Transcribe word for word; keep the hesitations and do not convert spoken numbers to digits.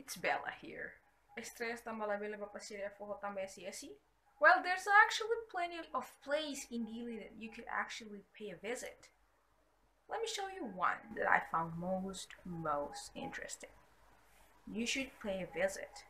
It's Bella here. Stressed ang malabila papasirya for Hotamesi Esi? Well, there's actually plenty of places in Dili that you could actually pay a visit. Let me show you one that I found most, most interesting. You should pay a visit.